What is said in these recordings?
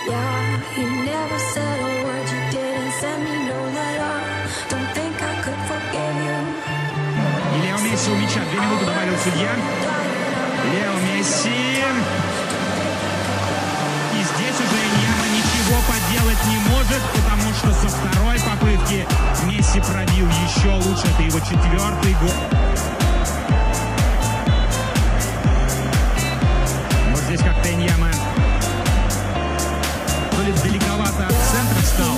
Yeah, you never said a word, you didn't send me no letter. Don't think I could forgive you. И Лео Месси у мяча. 2 минуты добавил судья. Лео Месси. И здесь уже Иньяма ничего поделать не может, потому что со второй попытки Месси пробил еще лучше. Это его 4-й гол. Вот здесь как-то Иньяма то ли далековато от центра встал.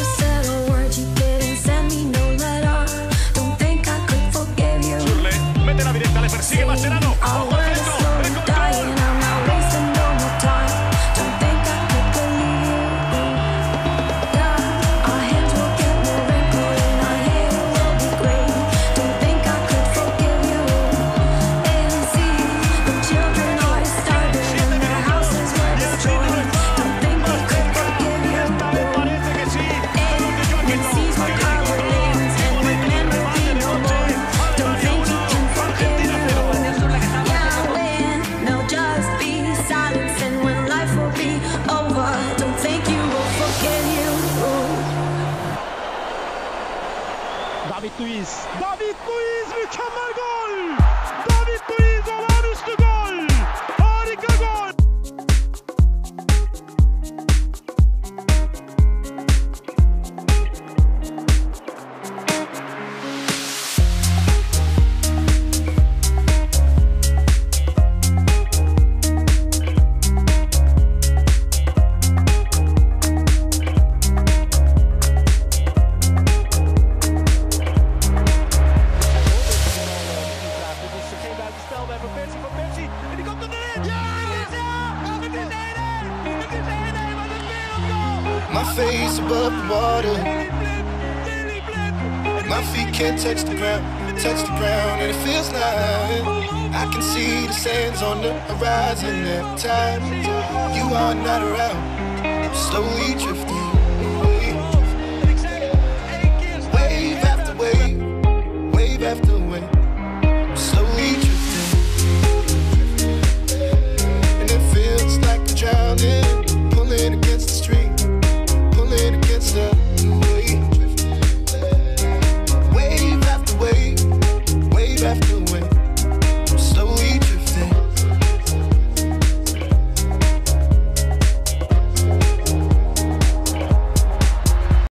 Persigue Mascherano. Ojo al centro. David Luiz mükemmel gol! David Luiz olağanüstü gol! Harika gol! My face above the water, my feet can't touch the ground, and it feels like I can see the sands on the horizon. Every time you are not around, I'm slowly drifting.